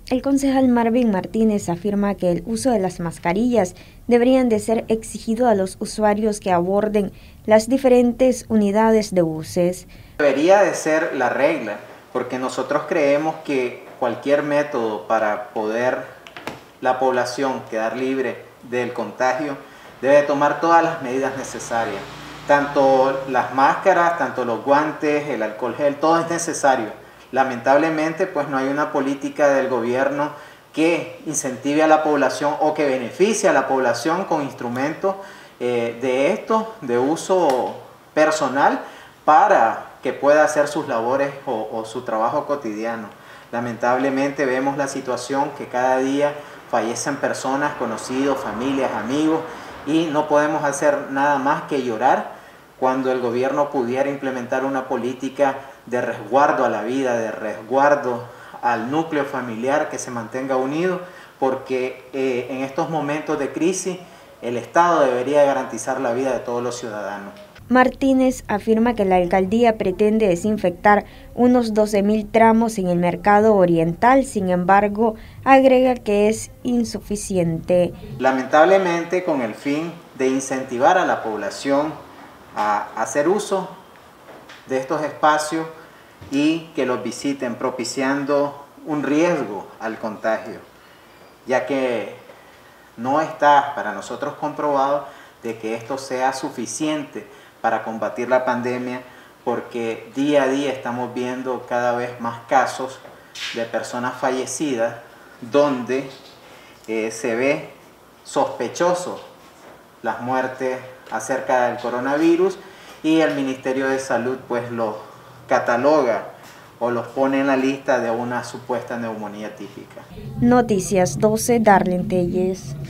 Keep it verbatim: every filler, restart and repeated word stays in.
El concejal Marvin Martínez afirma que el uso de las mascarillas deberían de ser exigido a los usuarios que aborden las diferentes unidades de buses. Debería de ser la regla, porque nosotros creemos que cualquier método para poder la población quedar libre del contagio debe tomar todas las medidas necesarias. Tanto las máscaras, tanto los guantes, el alcohol gel, todo es necesario. Lamentablemente, pues no hay una política del gobierno que incentive a la población o que beneficie a la población con instrumentos eh, de estos, de uso personal, para que pueda hacer sus labores o, o su trabajo cotidiano. Lamentablemente vemos la situación que cada día fallecen personas, conocidos, familias, amigos, y no podemos hacer nada más que llorar cuando el gobierno pudiera implementar una política de resguardo a la vida, de resguardo al núcleo familiar, que se mantenga unido, porque eh, en estos momentos de crisis el Estado debería garantizar la vida de todos los ciudadanos. Martínez afirma que la alcaldía pretende desinfectar unos doce mil tramos en el mercado oriental, sin embargo, agrega que es insuficiente. Lamentablemente, con el fin de incentivar a la población a hacer uso de estos espacios y que los visiten, propiciando un riesgo al contagio, ya que no está para nosotros comprobado de que esto sea suficiente para combatir la pandemia, porque día a día estamos viendo cada vez más casos de personas fallecidas donde eh, se ve sospechoso las muertes acerca del coronavirus, y el Ministerio de Salud pues los cataloga o los pone en la lista de una supuesta neumonía típica. Noticias doce, Darlene Telles.